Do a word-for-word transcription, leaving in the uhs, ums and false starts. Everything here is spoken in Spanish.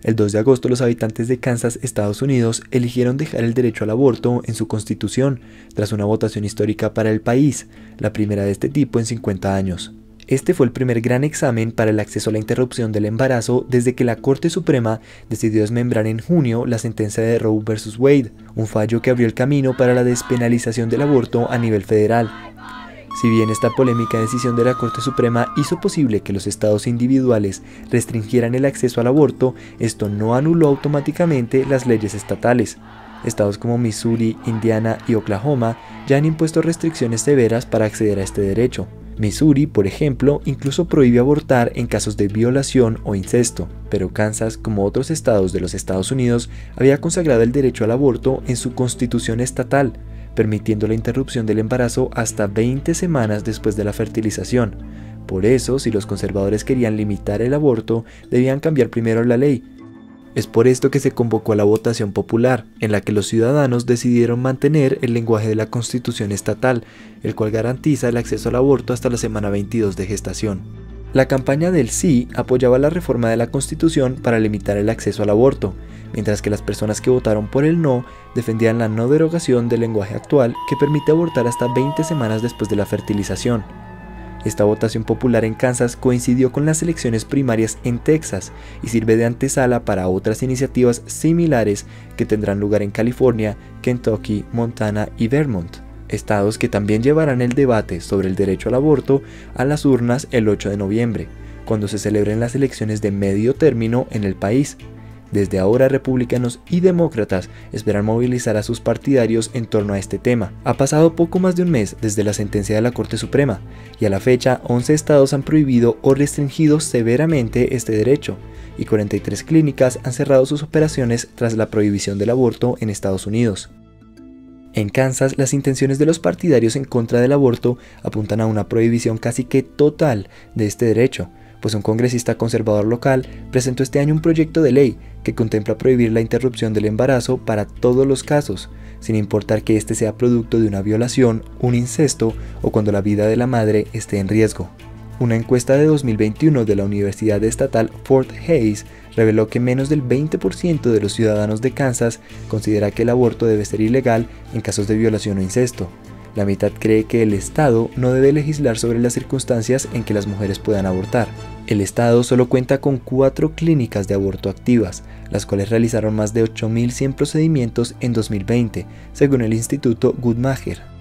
El dos de agosto los habitantes de Kansas, Estados Unidos, eligieron dejar el derecho al aborto en su constitución, tras una votación histórica para el país, la primera de este tipo en cincuenta años. Este fue el primer gran examen para el acceso a la interrupción del embarazo desde que la Corte Suprema decidió desmembrar en junio la sentencia de Roe versus Wade, un fallo que abrió el camino para la despenalización del aborto a nivel federal. Si bien esta polémica decisión de la Corte Suprema hizo posible que los estados individuales restringieran el acceso al aborto, esto no anuló automáticamente las leyes estatales. Estados como Missouri, Indiana y Oklahoma ya han impuesto restricciones severas para acceder a este derecho. Missouri, por ejemplo, incluso prohíbe abortar en casos de violación o incesto, pero Kansas, como otros estados de los Estados Unidos, había consagrado el derecho al aborto en su constitución estatal, permitiendo la interrupción del embarazo hasta veinte semanas después de la fertilización. Por eso, si los conservadores querían limitar el aborto, debían cambiar primero la ley. Es por esto que se convocó a la votación popular, en la que los ciudadanos decidieron mantener el lenguaje de la Constitución estatal, el cual garantiza el acceso al aborto hasta la semana veintidós de gestación. La campaña del sí apoyaba la reforma de la Constitución para limitar el acceso al aborto, mientras que las personas que votaron por el no defendían la no derogación del lenguaje actual que permite abortar hasta veinte semanas después de la fertilización. Esta votación popular en Kansas coincidió con las elecciones primarias en Texas y sirve de antesala para otras iniciativas similares que tendrán lugar en California, Kentucky, Montana y Vermont, estados que también llevarán el debate sobre el derecho al aborto a las urnas el ocho de noviembre, cuando se celebren las elecciones de medio término en el país. Desde ahora, republicanos y demócratas esperan movilizar a sus partidarios en torno a este tema. Ha pasado poco más de un mes desde la sentencia de la Corte Suprema, y a la fecha once estados han prohibido o restringido severamente este derecho, y cuarenta y tres clínicas han cerrado sus operaciones tras la prohibición del aborto en Estados Unidos. En Kansas, las intenciones de los partidarios en contra del aborto apuntan a una prohibición casi que total de este derecho, pues un congresista conservador local presentó este año un proyecto de ley que contempla prohibir la interrupción del embarazo para todos los casos, sin importar que este sea producto de una violación, un incesto o cuando la vida de la madre esté en riesgo. Una encuesta de dos mil veintiuno de la Universidad Estatal Fort Hays reveló que menos del veinte por ciento de los ciudadanos de Kansas considera que el aborto debe ser ilegal en casos de violación o incesto. La mitad cree que el Estado no debe legislar sobre las circunstancias en que las mujeres puedan abortar. El Estado solo cuenta con cuatro clínicas de aborto activas, las cuales realizaron más de ocho mil cien procedimientos en dos mil veinte, según el Instituto Guttmacher.